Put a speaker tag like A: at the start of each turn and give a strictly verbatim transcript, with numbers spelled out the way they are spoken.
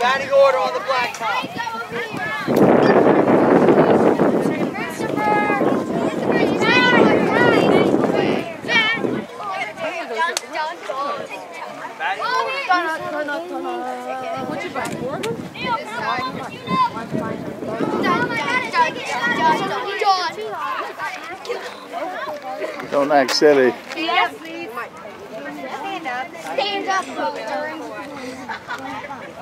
A: Batting order on the blacktop.
B: Don't act silly.
C: Stand up. Stand up.